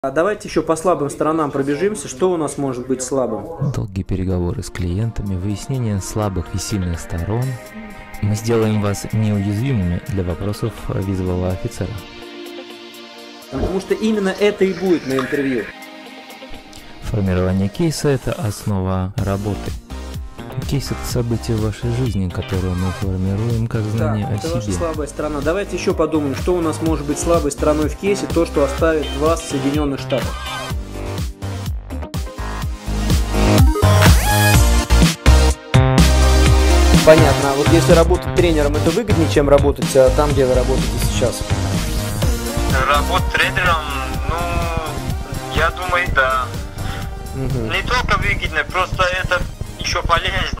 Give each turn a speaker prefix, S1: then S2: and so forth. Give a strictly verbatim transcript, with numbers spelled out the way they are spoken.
S1: А давайте еще по слабым сторонам пробежимся. Что у нас может быть слабым?
S2: Долгие переговоры с клиентами, выяснение слабых и сильных сторон. Мы сделаем вас неуязвимыми для вопросов визового офицера.
S1: Потому что именно это и будет на интервью.
S2: Формирование кейса – это основа работы. Кейс – это событие в вашей жизни, которое мы формируем как знание
S1: Да,
S2: о
S1: это
S2: себе.
S1: ваша слабая сторона. Давайте еще подумаем, что у нас может быть слабой стороной в кейсе, то, что оставит вас в Соединенных Штатах. Понятно. А вот если работать тренером, это выгоднее, чем работать там, где вы работаете сейчас?
S3: Работать тренером, ну, я думаю, да.
S1: Угу.
S3: Не только выгодно, просто это еще полезно.